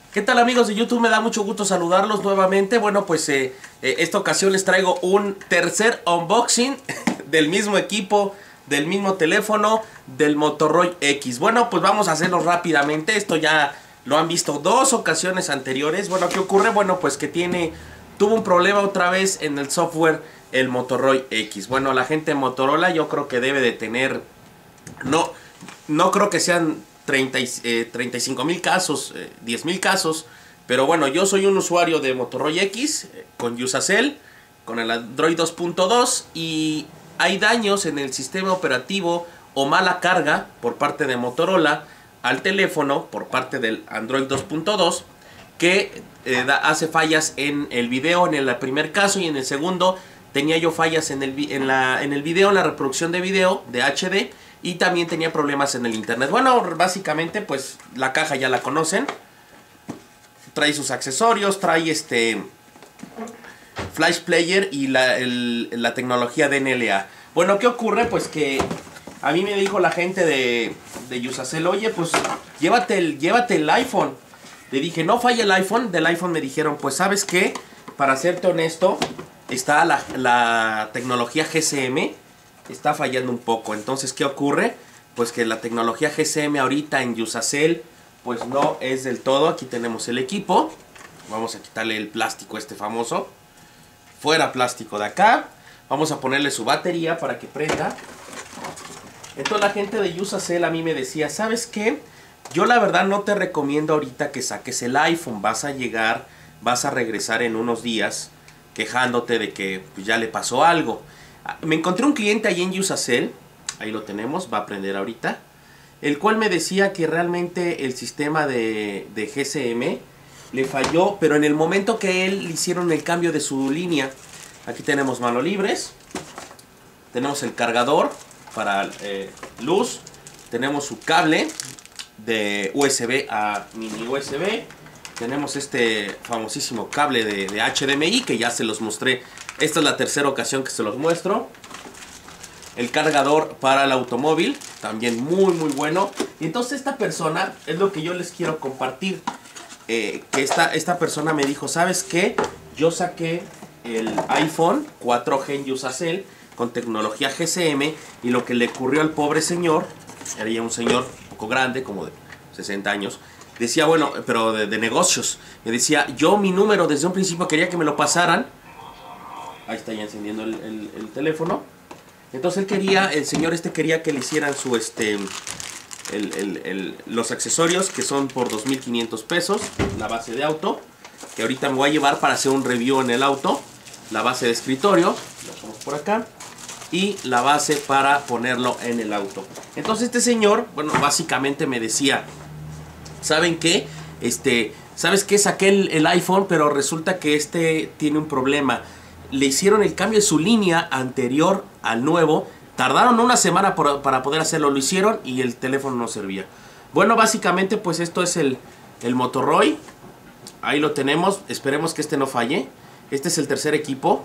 ¿Qué tal, amigos de YouTube? Me da mucho gusto saludarlos nuevamente. Bueno, pues esta ocasión les traigo un tercer unboxing del mismo equipo, del mismo teléfono, del Motorola X. Bueno, pues vamos a hacerlo rápidamente. Esto ya lo han visto dos ocasiones anteriores. Bueno, ¿qué ocurre? Bueno, pues que tuvo un problema otra vez en el software el Motorola X. Bueno, la gente de Motorola yo creo que debe de tener... No creo que sean 35,000 casos, 10,000 casos. Pero bueno, yo soy un usuario de Motorola X con Usacell, con el Android 2.2, y hay daños en el sistema operativo o mala carga por parte de Motorola al teléfono por parte del Android 2.2 que hace fallas en el video en el primer caso, y en el segundo tenía yo fallas en el video, en la reproducción de video de HD, y también tenía problemas en el internet. Bueno, básicamente pues la caja ya la conocen. Trae sus accesorios, trae Flash Player y la tecnología DNLA. Bueno, ¿qué ocurre? Pues que a mí me dijo la gente de Usacell: oye, pues llévate el iPhone. Le dije, no falla el iPhone. Del iPhone me dijeron, pues ¿sabes qué? Para serte honesto, está la tecnología GSM, está fallando un poco. Entonces, ¿qué ocurre? Pues que la tecnología GSM ahorita en Usacell pues no es del todo. Aquí tenemos el equipo. Vamos a quitarle el plástico famoso. Fuera plástico de acá. Vamos a ponerle su batería para que prenda. Entonces la gente de Usacell a mí me decía, ¿sabes qué? Yo la verdad no te recomiendo ahorita que saques el iPhone. Vas a regresar en unos días quejándote de que pues, ya le pasó algo. Me encontré un cliente ahí en Usacell. Ahí lo tenemos, va a prender ahorita. El cual me decía que realmente el sistema de GSM le falló, pero en el momento que él le hicieron el cambio de su línea. Aquí tenemos manos libres, tenemos el cargador para luz, tenemos su cable de USB a mini USB, tenemos este famosísimo cable de HDMI que ya se los mostré. Esta es la tercera ocasión que se los muestro. El cargador para el automóvil, también muy bueno. Y entonces esta persona, es lo que yo les quiero compartir. Que esta persona me dijo, ¿sabes qué? Yo saqué el iPhone 4G en Usacell con tecnología GSM, y lo que le ocurrió al pobre señor, era ya un señor un poco grande, como de 60 años, decía, bueno, pero de negocios. Me decía, yo mi número desde un principio quería que me lo pasaran. Ahí está ya encendiendo el teléfono. Entonces el señor quería que le hicieran los accesorios, que son por 2,500 pesos. La base de auto, que ahorita me voy a llevar para hacer un review en el auto. La base de escritorio, la ponemos por acá. Y la base para ponerlo en el auto. Entonces este señor, bueno, básicamente me decía, ¿saben qué? ¿Sabes qué? Saqué el iPhone, pero resulta que tiene un problema. Le hicieron el cambio de su línea anterior al nuevo. Tardaron una semana para poder hacerlo. Lo hicieron y el teléfono no servía. Bueno, básicamente pues esto es el Motorola. Ahí lo tenemos. Esperemos que no falle. Este es el tercer equipo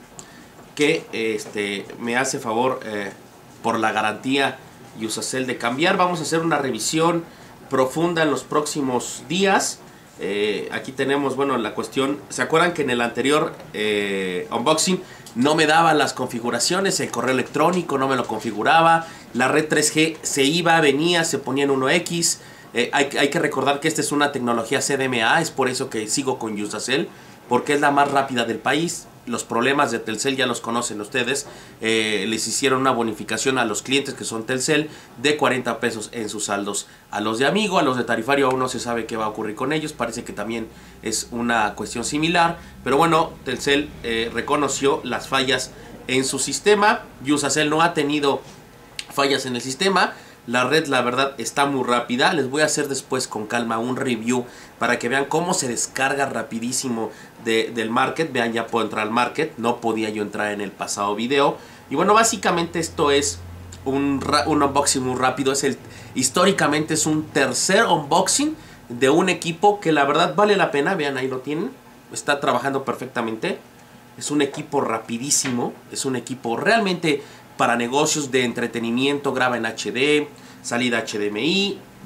que me hace favor por la garantía Usacell de cambiar. Vamos a hacer una revisión profunda en los próximos días. Aquí tenemos, bueno, la cuestión. ¿Se acuerdan que en el anterior unboxing no me daba las configuraciones? El correo electrónico no me lo configuraba. La red 3G se iba, venía, se ponía en 1X. Hay que recordar que esta es una tecnología CDMA. Es por eso que sigo con Usacell, porque es la más rápida del país. Los problemas de Telcel ya los conocen ustedes. Les hicieron una bonificación a los clientes que son Telcel de 40 pesos en sus saldos. A los de Amigo, a los de Tarifario aún no se sabe qué va a ocurrir con ellos. Parece que también es una cuestión similar. Pero bueno, Telcel reconoció las fallas en su sistema. Usacell no ha tenido fallas en el sistema. La red, la verdad, está muy rápida. Les voy a hacer después con calma un review para que vean cómo se descarga rapidísimo del Market. Vean, ya puedo entrar al Market. No podía yo entrar en el pasado video. Y bueno, básicamente esto es un unboxing muy rápido. Históricamente es un tercer unboxing de un equipo que la verdad vale la pena. Vean, ahí lo tienen. Está trabajando perfectamente. Es un equipo rapidísimo. Es un equipo realmente para negocios de entretenimiento. Graba en HD, salida HDMI,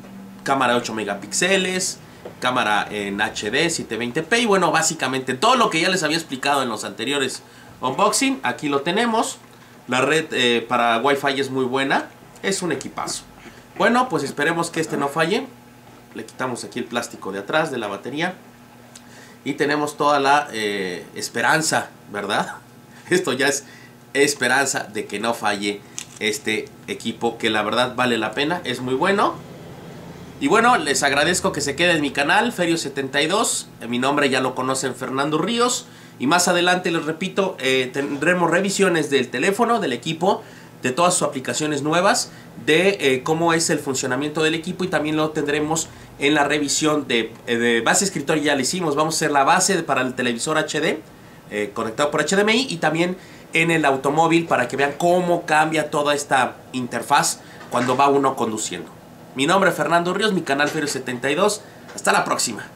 cámara 8 megapíxeles, cámara en HD 720p y bueno, básicamente todo lo que ya les había explicado en los anteriores unboxing, aquí lo tenemos. La red para Wi-Fi es muy buena, es un equipazo. Bueno, pues esperemos que este no falle. Le quitamos aquí el plástico de atrás de la batería y tenemos toda la esperanza, ¿verdad? Esto ya es esperanza de que no falle este equipo, que la verdad vale la pena, es muy bueno. Y bueno, les agradezco que se queden en mi canal, Ferio72. Mi nombre ya lo conocen, Fernando Ríos. Y más adelante, les repito, tendremos revisiones del teléfono, del equipo, de todas sus aplicaciones nuevas, de cómo es el funcionamiento del equipo, y también lo tendremos en la revisión de base escritorio. Ya le hicimos, vamos a hacer la base para el televisor HD, conectado por HDMI, y también en el automóvil para que vean cómo cambia toda esta interfaz cuando va uno conduciendo. Mi nombre es Fernando Ríos, mi canal Ferio72. Hasta la próxima.